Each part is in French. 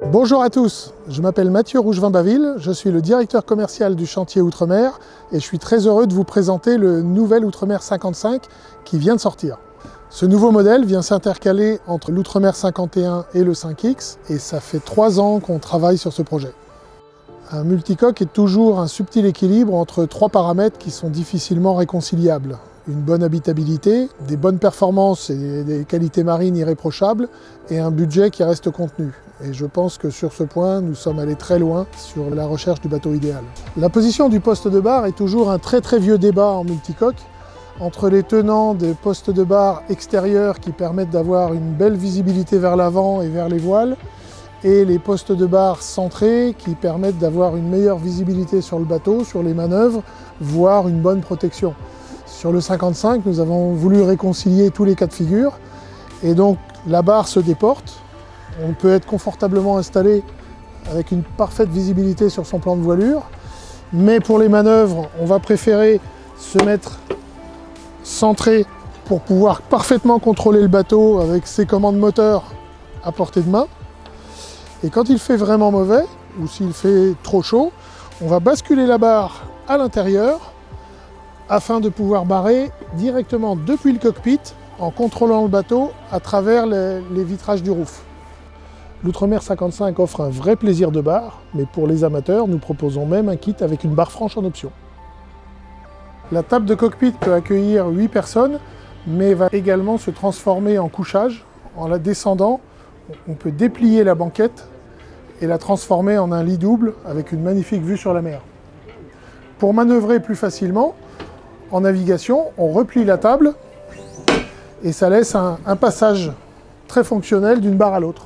Bonjour à tous, je m'appelle Mathieu Rougevin-Baville, je suis le directeur commercial du chantier Outremer et je suis très heureux de vous présenter le nouvel Outremer 55 qui vient de sortir. Ce nouveau modèle vient s'intercaler entre l'Outremer 51 et le 5X et ça fait 3 ans qu'on travaille sur ce projet. Un multicoque est toujours un subtil équilibre entre 3 paramètres qui sont difficilement réconciliables. Une bonne habitabilité, des bonnes performances et des qualités marines irréprochables et un budget qui reste contenu. Et je pense que sur ce point, nous sommes allés très loin sur la recherche du bateau idéal. La position du poste de barre est toujours un très vieux débat en multicoque entre les tenants des postes de barre extérieurs qui permettent d'avoir une belle visibilité vers l'avant et vers les voiles et les postes de barre centrés qui permettent d'avoir une meilleure visibilité sur le bateau, sur les manœuvres, voire une bonne protection. Sur le 55, nous avons voulu réconcilier tous les cas de figure et donc la barre se déporte. On peut être confortablement installé avec une parfaite visibilité sur son plan de voilure, mais pour les manœuvres, on va préférer se mettre centré pour pouvoir parfaitement contrôler le bateau avec ses commandes moteurs à portée de main. Et quand il fait vraiment mauvais, ou s'il fait trop chaud, on va basculer la barre à l'intérieur afin de pouvoir barrer directement depuis le cockpit en contrôlant le bateau à travers les vitrages du roof. L'Outremer 55 offre un vrai plaisir de barre, mais pour les amateurs, nous proposons même un kit avec une barre franche en option. La table de cockpit peut accueillir 8 personnes, mais va également se transformer en couchage. En la descendant, on peut déplier la banquette et la transformer en un lit double avec une magnifique vue sur la mer. Pour manœuvrer plus facilement, en navigation, on replie la table et ça laisse un passage très fonctionnel d'une barre à l'autre.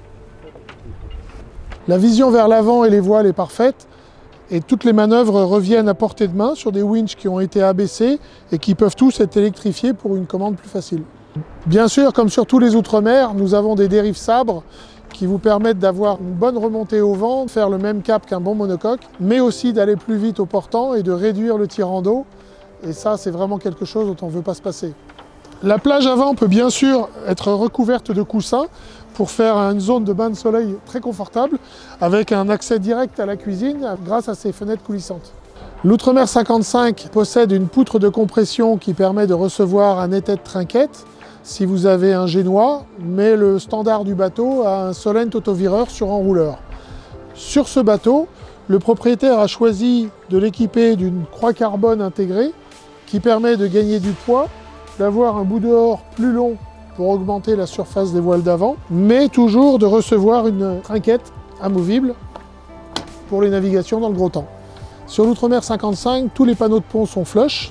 La vision vers l'avant et les voiles est parfaite et toutes les manœuvres reviennent à portée de main sur des winches qui ont été abaissés et qui peuvent tous être électrifiés pour une commande plus facile. Bien sûr, comme sur tous les Outremer, nous avons des dérives sabres qui vous permettent d'avoir une bonne remontée au vent, de faire le même cap qu'un bon monocoque, mais aussi d'aller plus vite au portant et de réduire le tirant d'eau. Et ça, c'est vraiment quelque chose dont on ne veut pas se passer. La plage avant peut bien sûr être recouverte de coussins pour faire une zone de bain de soleil très confortable avec un accès direct à la cuisine grâce à ces fenêtres coulissantes. L'Outremer 55 possède une poutre de compression qui permet de recevoir un étai de trinquette si vous avez un génois, mais le standard du bateau a un Solent autovireur sur enrouleur. Sur ce bateau, le propriétaire a choisi de l'équiper d'une croix carbone intégrée qui permet de gagner du poids, d'avoir un bout dehors plus long pour augmenter la surface des voiles d'avant, mais toujours de recevoir une trinquette amovible pour les navigations dans le gros temps. Sur l'Outremer 55, tous les panneaux de pont sont flush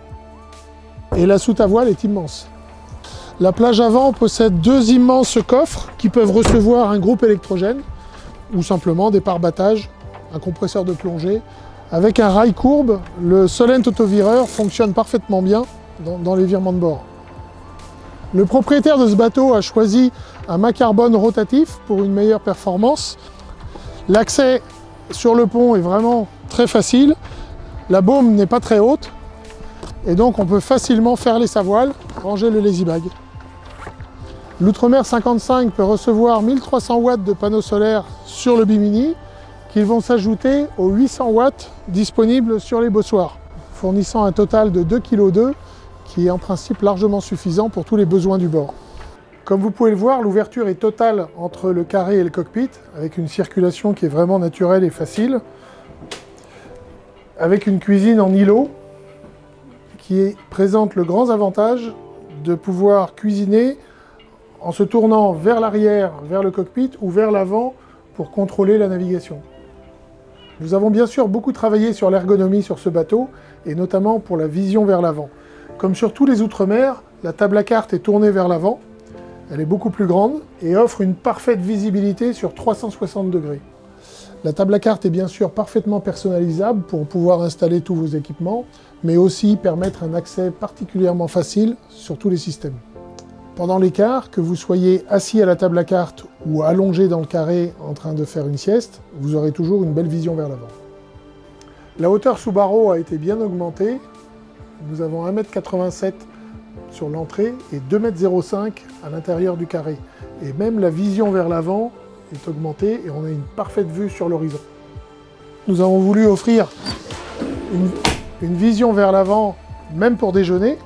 et la soute à voile est immense. La plage avant possède 2 immenses coffres qui peuvent recevoir un groupe électrogène ou simplement des pare-battages, un compresseur de plongée. Avec un rail courbe, le Solent autovireur fonctionne parfaitement bien dans les virements de bord. Le propriétaire de ce bateau a choisi un mât carbone rotatif pour une meilleure performance. L'accès sur le pont est vraiment très facile. La baume n'est pas très haute et donc on peut facilement faire les savoiles, ranger le lazy bag. L'Outremer 55 peut recevoir 1300 watts de panneaux solaires sur le bimini qui vont s'ajouter aux 800 watts disponibles sur les bossoirs, fournissant un total de 2,2 kg qui est en principe largement suffisant pour tous les besoins du bord. Comme vous pouvez le voir, l'ouverture est totale entre le carré et le cockpit, avec une circulation qui est vraiment naturelle et facile, avec une cuisine en îlot qui présente le grand avantage de pouvoir cuisiner en se tournant vers l'arrière, vers le cockpit ou vers l'avant pour contrôler la navigation. Nous avons bien sûr beaucoup travaillé sur l'ergonomie sur ce bateau et notamment pour la vision vers l'avant. Comme sur tous les Outremer, la table à cartes est tournée vers l'avant, elle est beaucoup plus grande et offre une parfaite visibilité sur 360 degrés. La table à cartes est bien sûr parfaitement personnalisable pour pouvoir installer tous vos équipements, mais aussi permettre un accès particulièrement facile sur tous les systèmes. Pendant l'écart, que vous soyez assis à la table à cartes ou allongé dans le carré en train de faire une sieste, vous aurez toujours une belle vision vers l'avant. La hauteur sous barreau a été bien augmentée. Nous avons 1,87 m sur l'entrée et 2,05 m à l'intérieur du carré. Et même la vision vers l'avant est augmenté et on a une parfaite vue sur l'horizon. Nous avons voulu offrir une vision vers l'avant, même pour déjeuner,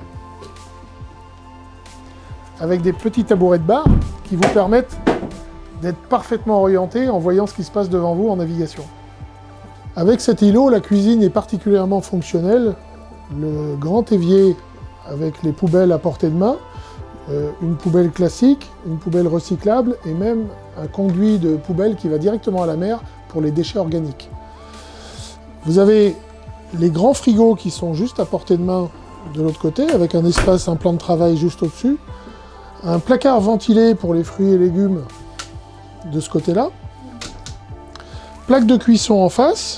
avec des petits tabourets de bar qui vous permettent d'être parfaitement orienté en voyant ce qui se passe devant vous en navigation. Avec cet îlot, la cuisine est particulièrement fonctionnelle. Le grand évier avec les poubelles à portée de main, une poubelle classique, une poubelle recyclable et même un conduit de poubelle qui va directement à la mer pour les déchets organiques. Vous avez les grands frigos qui sont juste à portée de main de l'autre côté avec un espace, un plan de travail juste au-dessus, un placard ventilé pour les fruits et légumes de ce côté-là, plaque de cuisson en face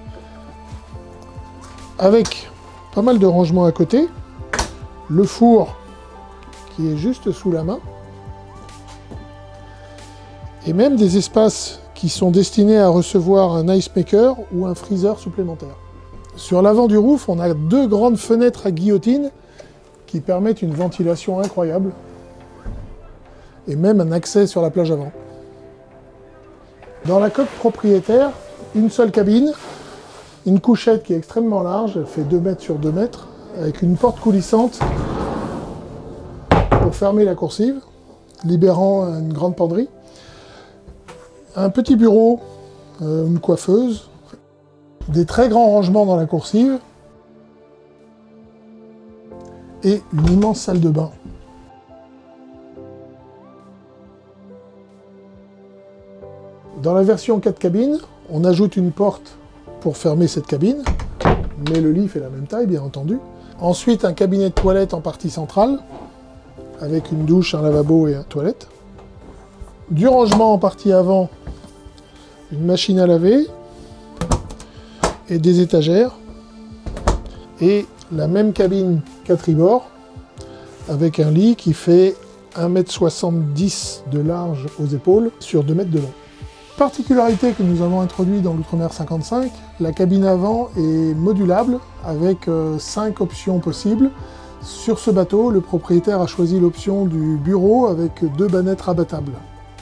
avec pas mal de rangements à côté, le four qui est juste sous la main, et même des espaces qui sont destinés à recevoir un ice maker ou un freezer supplémentaire. Sur l'avant du roof, on a deux grandes fenêtres à guillotine qui permettent une ventilation incroyable et même un accès sur la plage avant. Dans la coque propriétaire, une seule cabine, une couchette qui est extrêmement large, elle fait 2 mètres sur 2 mètres, avec une porte coulissante pour fermer la coursive, libérant une grande penderie. Un petit bureau, une coiffeuse, des très grands rangements dans la coursive et une immense salle de bain. Dans la version 4 cabines, on ajoute une porte pour fermer cette cabine, mais le lit fait la même taille, bien entendu. Ensuite, un cabinet de toilette en partie centrale, avec une douche, un lavabo et une toilette. Du rangement en partie avant, une machine à laver et des étagères. Et la même cabine 4 tribord, avec un lit qui fait 1,70 m de large aux épaules sur 2 mètres de long. Particularité que nous avons introduite dans l'Outremer 55, la cabine avant est modulable avec 5 options possibles. Sur ce bateau, le propriétaire a choisi l'option du bureau avec 2 bannettes rabattables.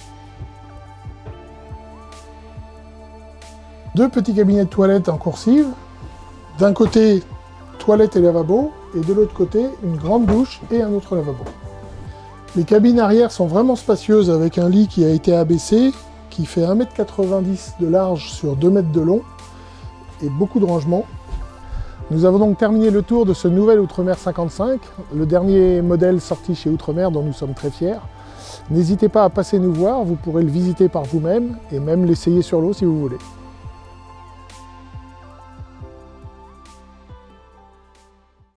2 petits cabinets de toilette en coursive. D'un côté, toilette et lavabo, et de l'autre côté, une grande douche et un autre lavabo. Les cabines arrière sont vraiment spacieuses avec un lit qui a été abaissé, qui fait 1,90 m de large sur 2 mètres de long et beaucoup de rangements. Nous avons donc terminé le tour de ce nouvel Outremer 55, le dernier modèle sorti chez Outremer dont nous sommes très fiers. N'hésitez pas à passer nous voir, vous pourrez le visiter par vous-même et même l'essayer sur l'eau si vous voulez.